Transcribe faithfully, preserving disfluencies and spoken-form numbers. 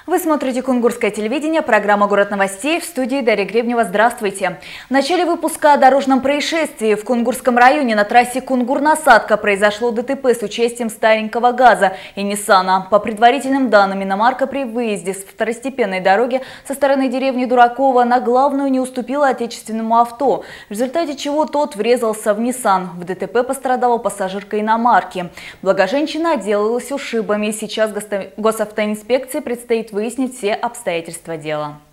Вы смотрите Кунгурское телевидение, программа «Город новостей», в студии Дарья Гребнева. Здравствуйте. В начале выпуска о дорожном происшествии. В Кунгурском районе на трассе Кунгур-Насадка произошло ДТП с участием старенького ГАЗа и Ниссана. По предварительным данным, иномарка при выезде с второстепенной дороги со стороны деревни Дуракова на главную не уступила отечественному авто, в результате чего тот врезался в Ниссан. В ДТП пострадала пассажирка иномарки. Благо, женщина отделалась ушибами. Сейчас госавтоинспекции предстоит выяснить все обстоятельства дела.